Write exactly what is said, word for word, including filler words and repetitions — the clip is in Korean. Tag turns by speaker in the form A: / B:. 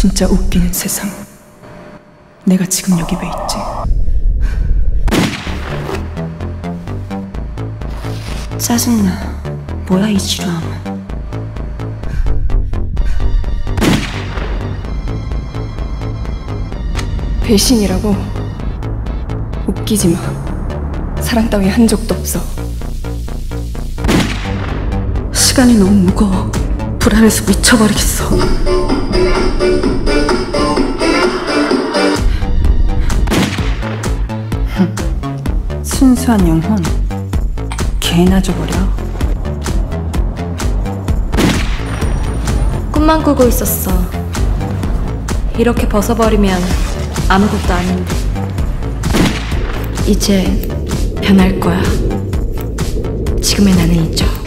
A: 진짜 웃기는 세상. 내가 지금 여기 왜 있지? 짜증나. 뭐야 이 지루함은. 배신이라고? 웃기지 마. 사랑 따위 한 적도 없어. 시간이 너무 무거워. 불안해서 미쳐버리겠어. 순수한 영혼 개나 줘버려.
B: 꿈만 꾸고 있었어. 이렇게 벗어버리면 아무것도 아닌데. 이제 변할 거야. 지금의 나는 잊어.